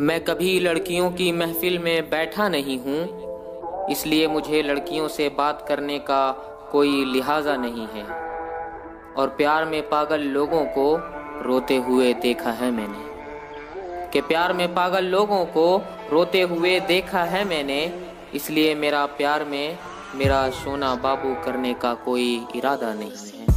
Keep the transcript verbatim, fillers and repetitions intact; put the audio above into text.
मैं कभी लड़कियों की महफिल में बैठा नहीं हूँ, इसलिए मुझे लड़कियों से बात करने का कोई लिहाजा नहीं है। और प्यार में पागल लोगों को रोते हुए देखा है मैंने, कि प्यार में पागल लोगों को रोते हुए देखा है मैंने। इसलिए मेरा प्यार में मेरा सोना बाबू करने का कोई इरादा नहीं है।